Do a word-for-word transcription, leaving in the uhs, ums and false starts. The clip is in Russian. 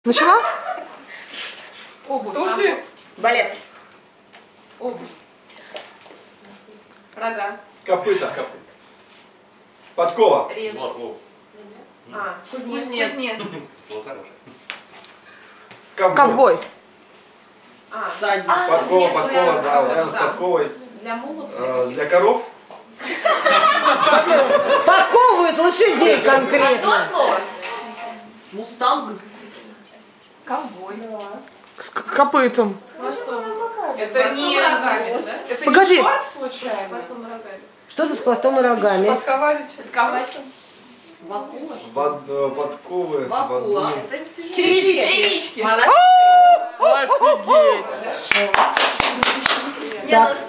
Начала? Обувь. Туфли. Балет. Обувь. Рога. Копыта. Подкова. Резать. Масло. А, Кузнец. кузнец. Кузнец. Было хорошее. Ковбой. Ковбой. А, Всадник. а, Подкова, кузнец, подкова, реально, да, вот да. рядом с подковой. Для мулов. Э, Для коров. Подковывают лошадей Одно конкретно. слово. Мустанг. Ковбой. С к- копытом. С хвостом. Это Это не не рогами, да? Это Погоди. не шорт С случайно? хвостом и рогами. Что-то с хвостом и рогами. Подковали что-то. Ковач. Вакула. Под, э, подковы. Вакула. воды. Это Черевички. черевички. Офигеть! Не, ну,